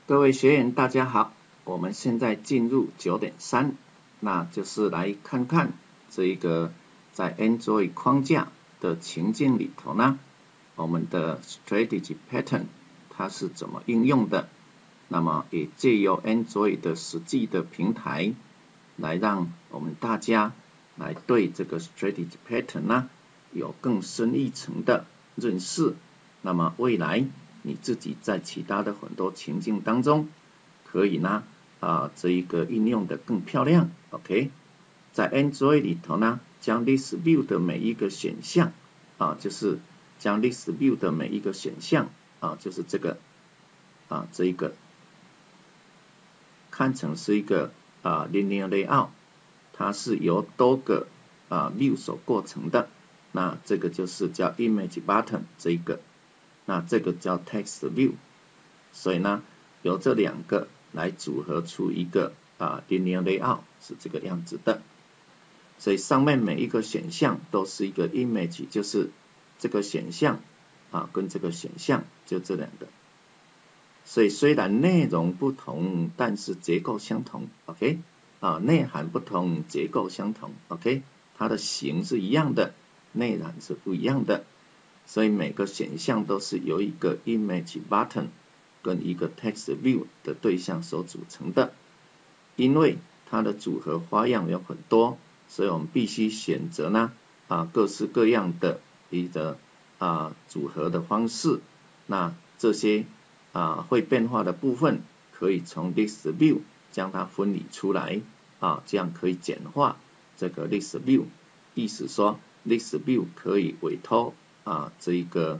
各位学员大家好，我们现在进入9.3，那就是来看看这一个在 Android 框架的情境里头呢，我们的 Strategy Pattern 它是怎么应用的。那么也借由 Android 的实际的平台，来让我们大家来对这个 Strategy Pattern 呢有更深一层的认识。那么未来你自己在其他的很多情境当中，可以呢这一个应用的更漂亮。OK， 在 Android 里头呢，将 List View 的每一个选项就是将 List View 的每一个选项就是这个这一个看成是一个linear layout， 它是由多个view 所构成的。那这个就是叫 image button 这一个，那这个叫 text view。所以呢，由这两个来组合出一个linear layout 是这个样子的。所以上面每一个选项都是一个 image， 就是这个选项跟这个选项就这两个。所以虽然内容不同，但是结构相同 ，OK， 内涵不同，结构相同 ，OK， 它的形是一样的，内涵是不一样的。所以每个选项都是由一个 image button 跟一个 text view 的对象所组成的。因为它的组合花样有很多，所以我们必须选择呢各式各样的一个组合的方式。那这些会变化的部分可以从 list view 将它分离出来这样可以简化这个 list view。意思说 list view 可以委托这一个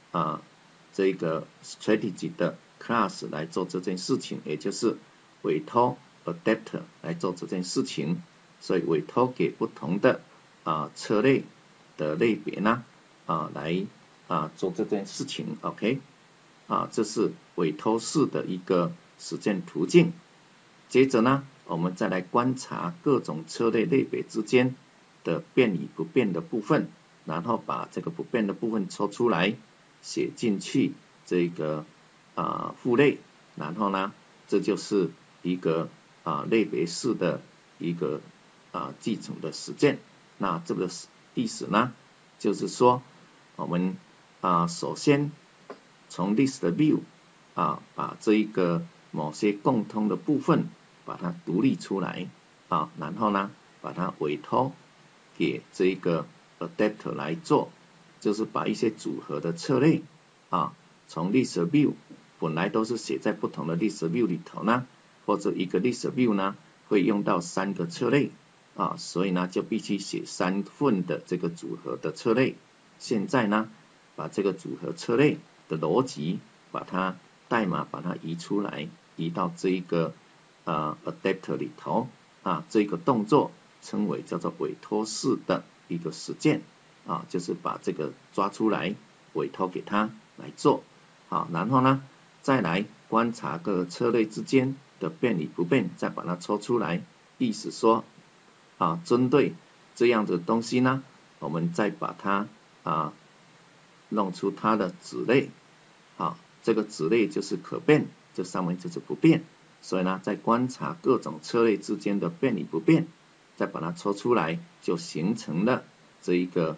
strategy 的 class 来做这件事情，也就是委托 adapter 来做这件事情。所以委托给不同的车类的类别呢来做这件事情 ，OK。这是委托式的一个实践途径。接着呢，我们再来观察各种车类类别之间的变与不变的部分，然后把这个不变的部分抽出来，写进去这个父类，然后呢，这就是一个类别式的一个继承的实践。那这个意思呢，就是说我们首先从 list view 把这一个某些共通的部分把它独立出来然后呢把它委托给这一个 adapter 来做，就是把一些组合的策略从 list view 本来都是写在不同的 list view 里头呢，或者一个 list view 呢会用到3个策略所以呢就必须写3份的这个组合的策略。现在呢把这个组合策略的逻辑把它代码把它移出来，移到这一个adapter 里头这个动作称为叫做委托式的一个实践就是把这个抓出来委托给他来做然后呢再来观察各策略之间的变与不变，再把它抽出来。意思说针对这样的东西呢，我们再把它弄出它的子类这个子类就是可变，这上面就是不变。所以呢，在观察各种策略之间的变与不变，再把它抽出来，就形成了这一个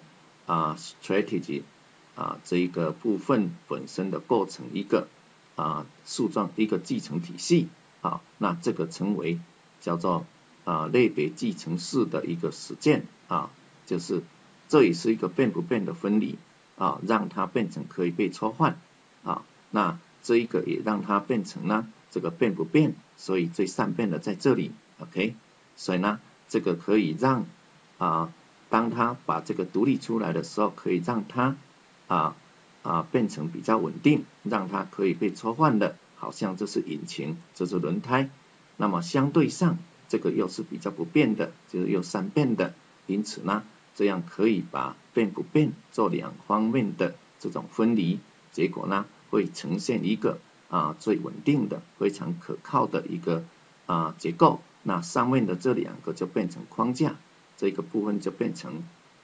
strategy 这一个部分本身的构成一个树状一个继承体系那这个称为叫做类别继承式的一个实践就是这也是一个变不变的分离让它变成可以被抽换那这一个也让它变成呢这个变不变，所以最善变的在这里 OK。 所以呢这个可以让当它把这个独立出来的时候，可以让它变成比较稳定，让它可以被抽换的，好像这是引擎，这是轮胎。那么相对上这个又是比较不变的，就是又善变的，因此呢这样可以把变不变做2方面的这种分离，结果呢会呈现一个最稳定的非常可靠的一个结构。那上面的这2个就变成框架，这个部分就变成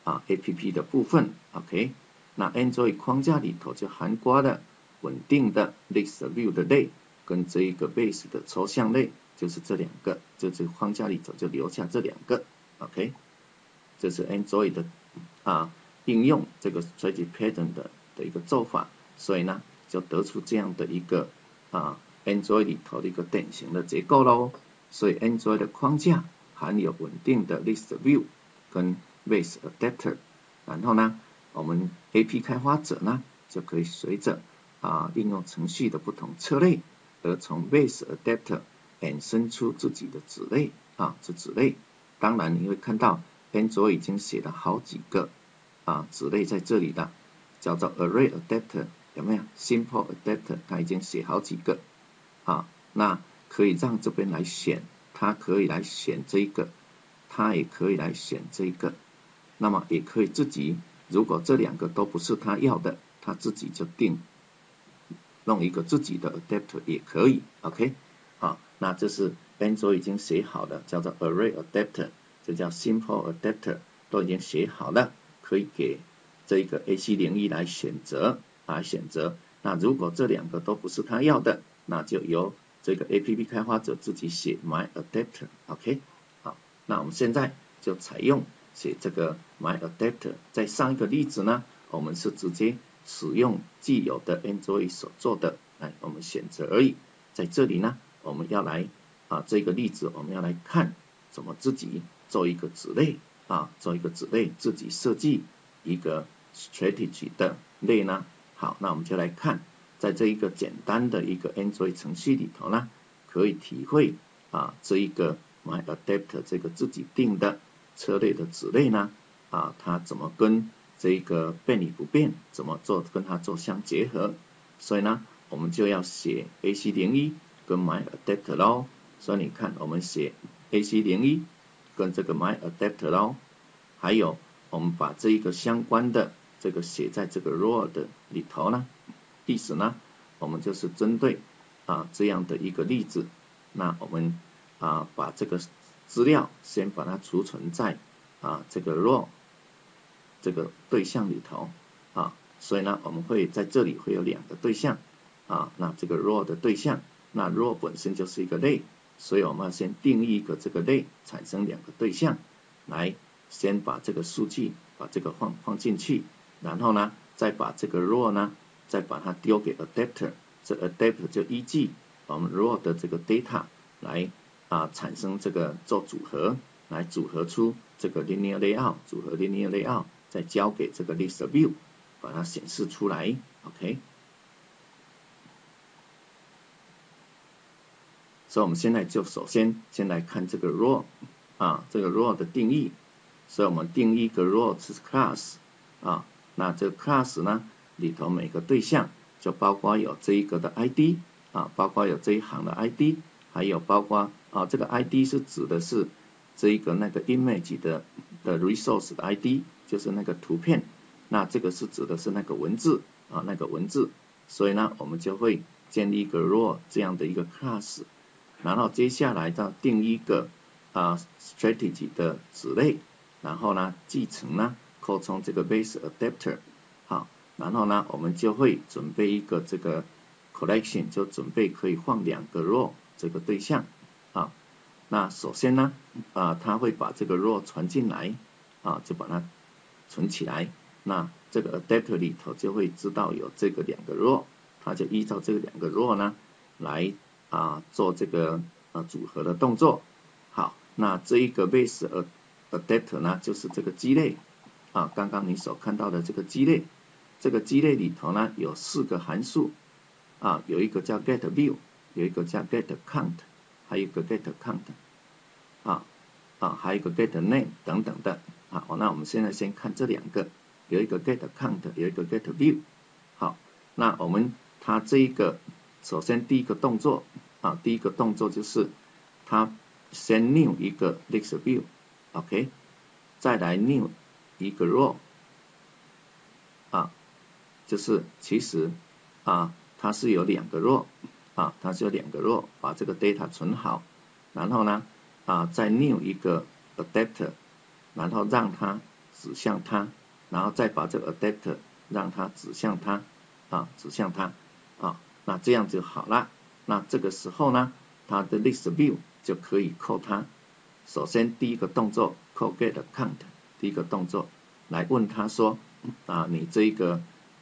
APP 的部分 OK。 那 Android 框架里头就涵盖了稳定的 list view 的类跟这一个 base 的抽象类，就是这两个，就这个框架里头就留下这两个 ，OK， 这是 Android 的应用这个 strategic pattern 的一个做法，所以呢就得出这样的一个Android 里头的一个典型的结构咯。所以 Android 的框架含有稳定的 list view 跟 base adapter， 然后呢我们 AP 开发者呢就可以随着应用程序的不同策略，而从 base adapter 衍生出自己的子类这子类。当然你会看到 Android 已经写了好几个子类在这里了，叫做 array adapter， 有没有 simple adapter， 它已经写好几个那可以让这边来选，它可以来选这个，它也可以来选这个，那么也可以自己，如果这两个都不是他要的，他自己就弄一个自己的 adapter 也可以 ，OK， 那这是 Android 已经写好的，叫做 array adapter， 这叫 simple adapter， 都已经写好了，可以给这个 AC01 来选择。那如果这两个都不是他要的，那就由这个 APP 开发者自己写 my adapter，OK， 好，那我们现在就采用写这个 my adapter。在上一个例子呢，我们是直接使用既有的 Android 所做的，来我们选择而已。在这里呢，我们要来这个例子我们要来看怎么自己做一个子类做一个子类，自己设计一个 strategy 的类呢。好，那我们就来看，在这一个简单的一个 Android 程序里头呢，可以体会这一个 my adapter 这个自己定的车类的子类呢它怎么跟这一个变与不变怎么做跟它做相结合。所以呢我们就要写 AC01 跟 my adapter 咯。所以你看我们写 AC01 跟这个 my adapter 咯，还有我们把这一个相关的这个写在这个 raw 的里头呢，意思呢我们就是针对这样的一个例子，那我们把这个资料先把它储存在这个 raw 这个对象里头所以呢我们会在这里会有两个对象那这个 raw 的对象，那 raw 本身就是一个类，所以我们要先定义一个这个类，产生两个对象，来先把这个数据把这个放进去，然后呢再把这个 raw 呢再把它丢给 adapter， 这 adapter 就依据我们 raw 的这个 data 来产生这个做组合，来组合出这个 linear layout， 组合 linear layout， 再交给这个 list view 把它显示出来 OK。 所以我们现在就首先先来看这个 raw 这个 raw 的定义。所以我们定义一个 raw 是 class 那这个 class 呢里头每个对象就包括有这一个的 ID 包括有这一行的 ID， 还有包括这个 ID 是指的是这一个那个 image 的 resource 的 ID， 就是那个图片，那这个是指的是那个文字那个文字。所以呢我们就会建立一个 raw 这样的一个 class， 然后接下来再定一个strategy 的子类，然后呢继承呢扩充这个 base adapter， 好，然后呢我们就会准备一个这个 collection， 就准备可以放两个 raw 这个对象那首先呢它会把这个 raw 传进来就把它存起来，那这个 adapter 里头就会知道有这个两个 raw， 它就依照这个两个 raw 呢来做这个组合的动作。好，那这一个 base adapter 呢就是这个基类刚刚你所看到的这个基类，这个基类里头呢有4个函数有一个叫 get view， 有一个叫 get count， 还有一个 get count还有一个 get name 等等的好，那我们现在先看这两个，有一个 get count， 有一个 get view。 好，那我们它这一个首先第一个动作第一个动作就是它先 new 一个 list view OK， 再来 new 一个 raw就是其实它是有两个 raw它是有两个 raw， 把这个 data 存好，然后呢再 new 一个 adapter， 然后让它指向它，然后再把这个 adapter 让它指向它指向它那这样就好了。 那这个时候呢，它的 list view 就可以call它。首先第一个动作 call get count， 第一个动作来问他说你这个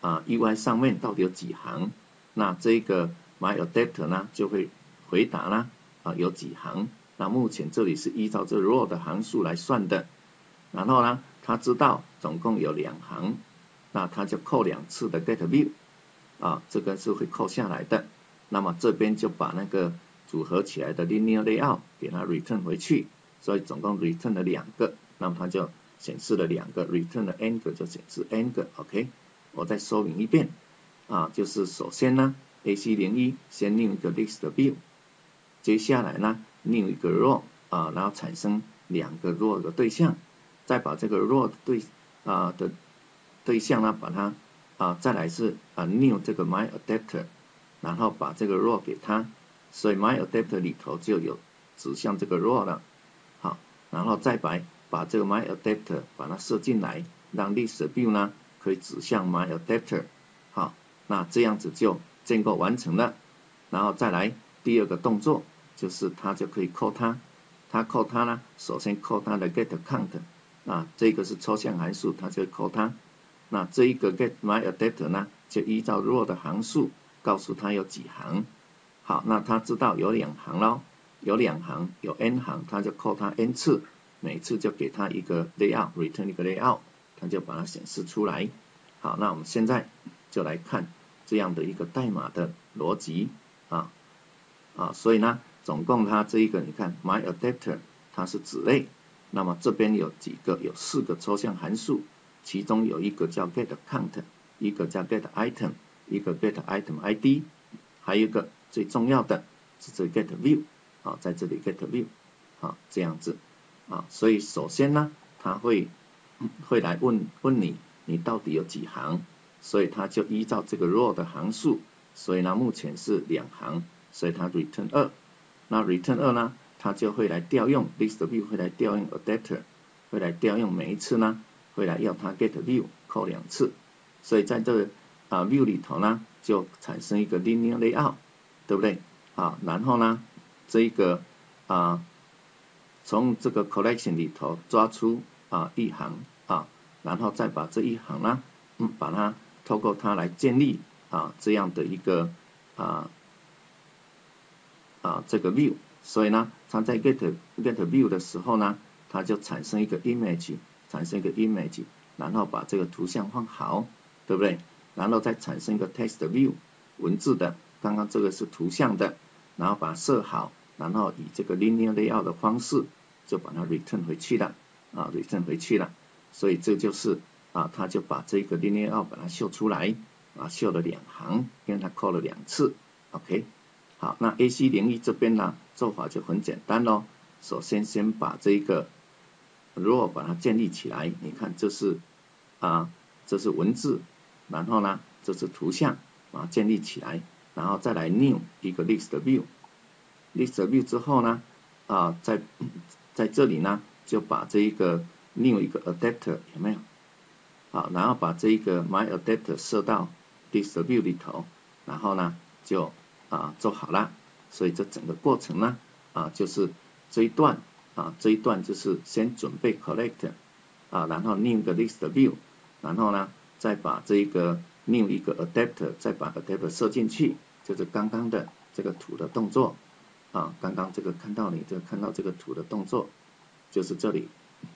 UI 上面到底有几行？那这个 myAdapter 呢就会回答啦有几行？那目前这里是依照这 row 的行数来算的。然后呢，他知道总共有2行，那他就扣2次的 get view 这个是会扣下来的。那么这边就把那个组合起来的 linear layout 给它 return 回去，所以总共 return 了2个，那么它就显示了2个 ，return 了 n 个就显示 n 个 ，OK。我再说明一遍就是首先呢 AC01 先 new 一个 list view， 接下来呢 new 一个 row 然后产生2个 row 的对象，再把这个 row 的对象呢把它再来是new 这个 myAdapter， 然后把这个 row 给它，所以 myAdapter 里头就有指向这个 row 了。好，然后再把这个 myAdapter 把它设进来，让 list view 呢可以指向 myAdapter。好，那这样子就建构完成了。然后再来第二个动作，就是它就可以 call 它 call 它呢，首先 call 它的 get count， 这个是抽象函数，它就 call 它。那这一个 get myAdapter 呢，就依照 row 的行数告诉它有几行。好，那它知道有2行咯，有2行，有 n 行，它就 call 它 n 次，每次就给它一个 layout， return 一个 layout， 它就把它显示出来。好，那我们现在就来看这样的一个代码的逻辑所以呢，总共它这一个你看 myAdapter 它是子类，那么这边有几个，有4个抽象函数，其中有一个叫 get count， 一个叫 get item， 一个 get item ID， 还有一个最重要的是这 get view， 在这里 get view， 这样子所以首先呢，它会来问你到底有几行，所以它就依照这个 row 的行数，所以呢目前是2行，所以它 return 2，那 return 2呢，它就会来调用 list view， 会来调用 adapter， 会来调用每一次呢，会来要它 get view 扣2次，所以在这个view 里头呢，就产生一个 linear layout， 对不对？然后呢，这一个从这个 collection 里头抓出一行然后再把这一行呢，把它透过它来建立这样的一个这个 view， 所以呢，它在 get view 的时候呢，它就产生一个 image， 然后把这个图像放好，对不对？然后再产生一个 text view， 文字的，刚刚这个是图像的，然后把它设好，然后以这个 linear layout 的方式就把它 return 回去了，return 回去了，所以这就是它就把这个 linear layout 把它秀出来秀了2行，因为它 call 了2次 ，OK。好，那 AC01 这边呢，做法就很简单咯。首先把这个 row 把它建立起来，你看这是文字，然后呢这是图像建立起来，然后再来 new 一个 list view，list view 之后呢在这里呢就把这一个 new 一个 adapter 有没有？然后把这一个 myAdapter 设到 list view 里头，然后呢就做好了，所以这整个过程呢就是这一段就是先准备 collect 然后 new 个 list view， 然后呢再把这个 new 一个 adapter， 再把 adapter 设进去，就是刚刚的这个图的动作刚刚这个看到这个图的动作，就是这里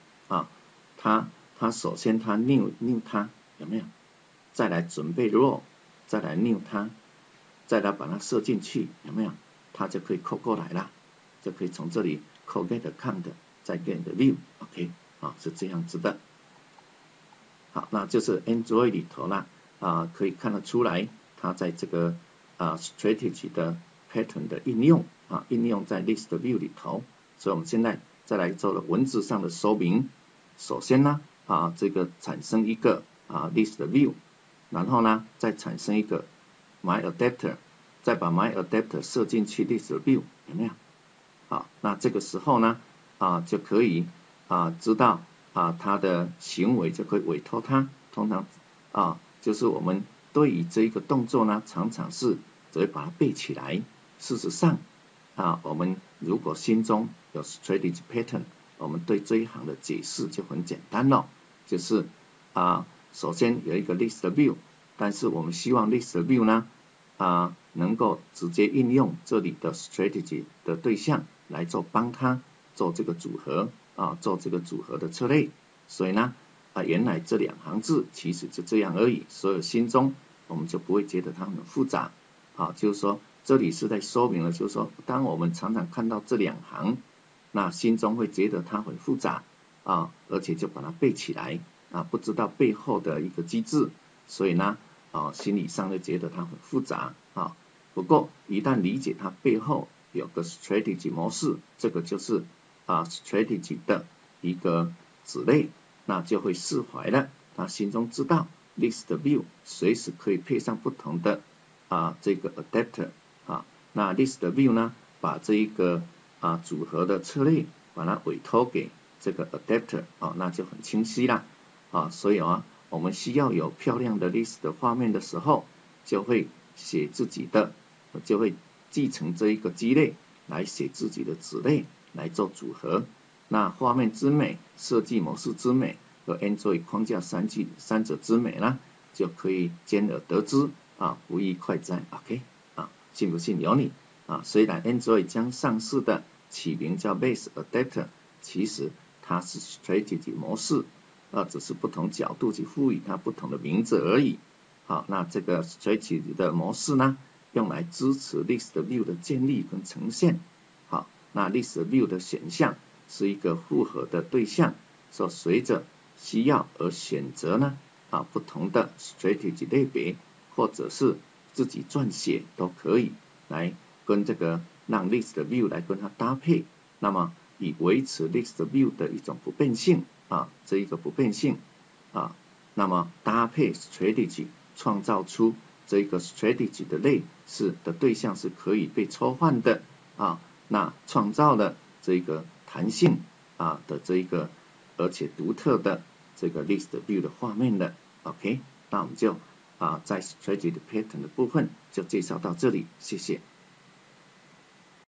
它首先它 new 它有没有？再来准备 row， 再来 new 它。再来把它设进去，有没有？它就可以扣过来了，就可以从这里扣 get count， 再 get view，OK， 是这样子的。好，那就是 Android 里头呢可以看得出来，它在这个strategy 的 pattern 的应用应用在 list view 里头。所以我们现在再来做了文字上的说明。首先呢这个产生一个list view， 然后呢再产生一个myAdapter， 再把 myAdapter 设进去 list view， 有没有？好，那这个时候呢就可以知道它的行为，就可以委托它。通常就是我们对于这一个动作呢，常常是只会把它背起来事实上我们如果心中有 strategy pattern， 我们对这一行的解释就很简单了，就是首先有一个 list view， 但是我们希望 list view 呢能够直接应用这里的 strategy 的对象来帮他做这个组合做这个组合的策略。所以呢原来这2行字其实就这样而已，所以心中我们就不会觉得它很复杂就是说这里是在说明了，就是说当我们常常看到这2行，那心中会觉得它很复杂而且就把它背起来不知道背后的一个机制，所以呢心理上就觉得它很复杂不过一旦理解它背后有个 strategy 模式，这个就是strategy 的一个子类，那就会释怀了。他心中知道 list view 随时可以配上不同的这个 adapter那 list view 呢，把这一个组合的策略把它委托给这个 adapter那就很清晰了所以我们需要有漂亮的 list 的画面的时候，就会写自己的，就会继承这一个基类来写自己的子类来做组合。那画面之美、设计模式之美和 Android 框架三者之美呢，就可以兼而得之不亦快哉 OK 信不信由你虽然 Android 将上市的起名叫 Base Adapter， 其实它是 Strategy 模式只是不同角度去赋予它不同的名字而已那这个 Strategy 的模式呢，用来支持 List View 的建立跟呈现那 List View 的选项是一个复合的对象，所以随着需要而选择呢不同的 strategy 类别，或者是自己撰写都可以，来跟这个让 list view 来跟它搭配，那么以维持 list view 的一种不变性这一个不变性那么搭配 strategy 创造出这个 strategy 的类的对象是可以被抽换的那创造了这个弹性的这一个而且独特的这个 list view 的画面的 OK， 那我们就在 strategy pattern 的部分就介绍到这里，谢谢。